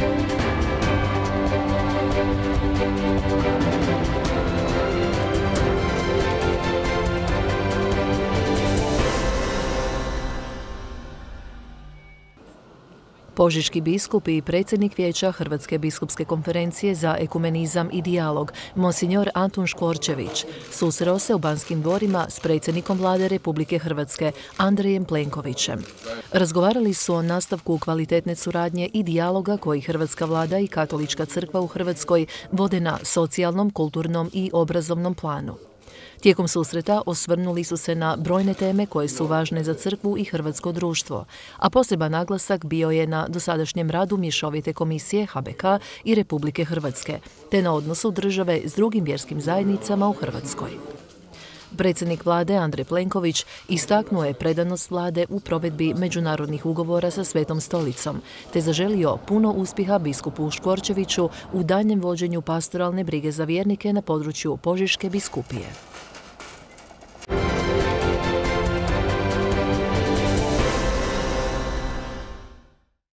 Požeški biskup i predsjednik vijeća Hrvatske biskupske konferencije za ekumenizam i dijalog, monsignor Antun Škorčević, susreo se u Banskim dvorima s predsjednikom vlade Republike Hrvatske Andrejem Plenkovićem. Razgovarali su o nastavku kvalitetne suradnje i dijaloga koji hrvatska vlada i Katolička crkva u Hrvatskoj vode na socijalnom, kulturnom i obrazovnom planu. Tijekom susreta osvrnuli su se na brojne teme koje su važne za crkvu i hrvatsko društvo, a poseban naglasak bio je na dosadašnjem radu mješovite komisije HBK i Republike Hrvatske, te na odnosu države s drugim vjerskim zajednicama u Hrvatskoj. Predsjednik vlade Andrej Plenković istaknuo je predanost vlade u provedbi međunarodnih ugovora sa Svetom stolicom, te zaželio puno uspjeha biskupu Škorčeviću u daljnjem vođenju pastoralne brige za vjernike na području Požeške biskupije.